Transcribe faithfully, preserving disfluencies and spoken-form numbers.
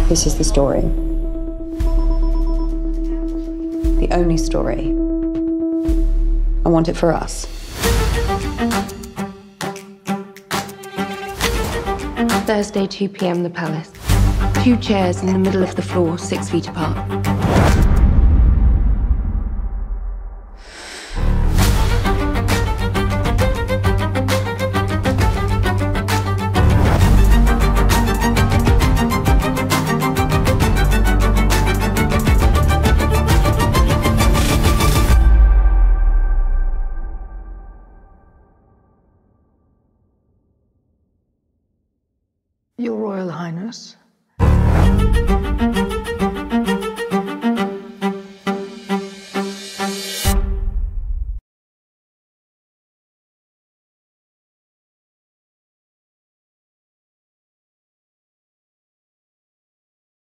This is the story. The only story. I want it for us. Thursday, two p m, the Palace. Two chairs in the middle of the floor, six feet apart. Your Royal Highness.